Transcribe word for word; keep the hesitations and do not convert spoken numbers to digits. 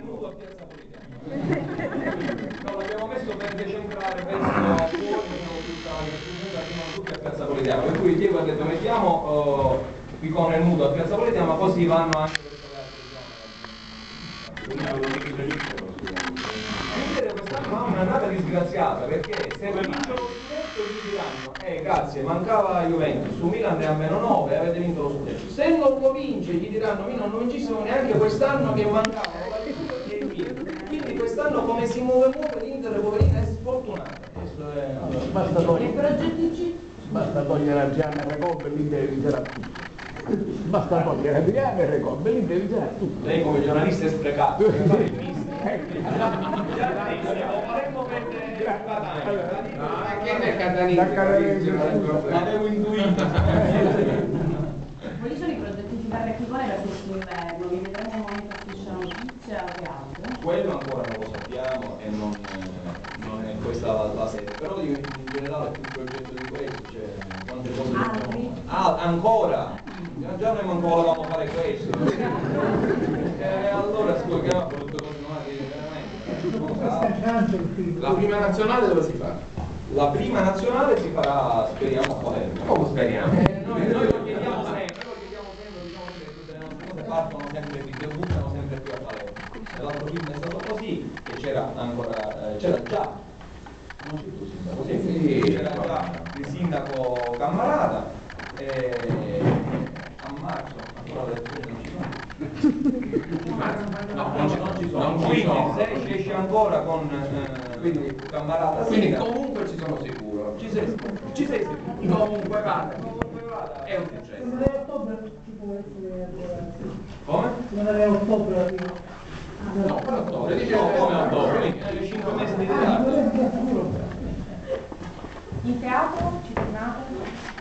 nudo a Piazza Politeama. No, l'abbiamo messo per decentrare verso fuori tutta tutti a Piazza Politeama, per cui Diego ha detto mettiamo uh, Picone nudo a Piazza Politeama, così vanno anche verso le altre zone. Quest'anno ha un'annata disgraziata, perché se vincono lo scudetto gli diranno eh grazie, mancava Juventus, su Milan è a meno nove, avete vinto lo scudetto. Se non lo vince gli diranno Milan non vincissimo neanche quest'anno che mancava e Milan. Quindi quest'anno come si muove muove l'Inter poverina è sfortunata. Questo è... Allora, basta togliere, basta togliere a Gianna Recobb e l'Inter vincerà tutto. Basta togliere a Adriano e Recobb e l'Inter vincerà tutto. Lei come giornalista è sprecato, per fare il business. Lo faremmo per Ma che è Catanese? l'avevo intuito. Quali sono i progetti di fare Picone per questo inverno? Vi vedremo un momento a Striscia Notizia o che altro? Quello ancora non lo sappiamo e non, eh, non è questa la, la sede, però in, in generale più progetto di questo, cioè quante cose Altri? Ah, ancora? Già noi non volevamo fare questo. E allora scopriamo tutte cose veramente. La prima nazionale dove si fa? La prima nazionale si farà, speriamo, a Palermo. Come speriamo? Eh, noi, noi lo chiediamo sempre, noi lo chiediamo sempre, diciamo che tutte le nostre cose partono sempre qui, si buttano sempre qui a Palermo. L'altro film è stato così, che c'era ancora, eh, c'era già, non c'è tu sindaco, sì, sì, c'era già il sindaco Cammarata, e a marzo, ancora le elezioni non ci sono. No, non ci, non ci sono. Non ci Quindi sono. se ci esce ancora con eh, quindi Cammarata Quindi sindaco, comunque ci sono sicuro. ci sei, ci sei sicuro. Comunque vada. Comunque vada. È un successo. Non è ottobre ci può essere ancora. Come? Non è ottobre la prima. No, quello ottobre, No, dicevo come ottobre? Eh, cinque mesi di Ah, non ritardo. è sicuro. In teatro ci tornate?